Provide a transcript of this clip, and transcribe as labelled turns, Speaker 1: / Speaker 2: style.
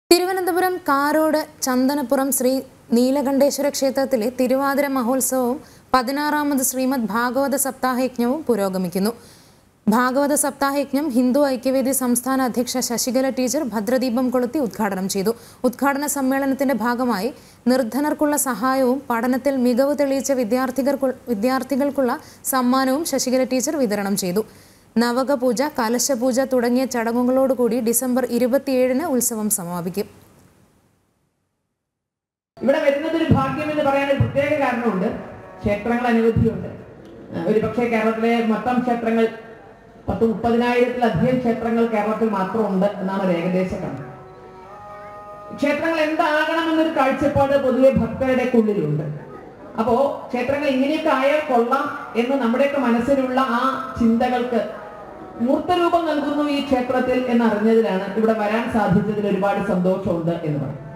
Speaker 1: തിരുവനന്തപുരം കാരോട് ചന്ദനപ്പുറം ശ്രീ നീലകണ്ഠേശ്വര ക്ഷേത്രത്തിലെ തിരുവാതിര മഹോത്സവവും 16ാമത് ശ്രീമദ് ഭാഗവത സപ്താഹയജ്ഞവും പുരോഗമിക്കുന്നു. ഭാഗവത സപ്താഹയജ്ഞം ഹിന്ദു ഐക്യവേദി സംസ്ഥാന അധ്യക്ഷ ശശികല ടീച്ചർ ഭദ്രദീപം കൊളുത്തി ഉദ്ഘാടനം ചെയ്തു. ഉദ്ഘാടന സമ്മേളനത്തിന്റെ ഭാഗമായി നിർധനർക്കുള്ള സഹായവും പഠനത്തിൽ മികവ് തെളിയിച്ച വിദ്യാർത്ഥികൾക്കുള്ള സമ്മാനവും ശശികല ടീച്ചർ വിതരണം ചെയ്തു. നവകപൂജ, കലശപൂജ തുടങ്ങിയ ചടങ്ങുകളോടുകൂടി ഡിസംബർ 27-ന് ഉത്സവം സമാപിക്കും.
Speaker 2: ഇവിടെ വരുന്നത് ഒരു ഭാഗ്യം എന്ന് പറയാൻ ഒരു പ്രത്യേക കാരണമുണ്ട്. ക്ഷേത്രങ്ങൾ അനവധിയുണ്ട്. ഒരുപക്ഷെ കേരളത്തിലെ മൊത്തം ക്ഷേത്രങ്ങൾ 30,000-ത്തിലധികം ക്ഷേത്രങ്ങൾ കേരളത്തിൽ മാത്രമുണ്ട് എന്നാണ് ഒരു ഏകദേശ കണക്ക്. ക്ഷേത്രങ്ങൾ എന്താകണമെന്നൊരു കാഴ്ചപ്പാട് പൊതുവെ ഭക്തരുടെ ഉള്ളിലുണ്ട്. അപ്പോ ക്ഷേത്രങ്ങൾ ഇങ്ങനെയൊക്കെ ആയാൽ കൊള്ളാം എന്ന് നമ്മുടെയൊക്കെ മനസ്സിലുള്ള ആ ചിന്തകൾക്ക് മൂർത്തരൂപം നൽകുന്നു ഈ ക്ഷേത്രത്തിൽ എന്നറിഞ്ഞതിലാണ് ഇവിടെ വരാൻ സാധിച്ചതിൽ ഒരുപാട് സന്തോഷമുണ്ട് എന്ന് പറയും.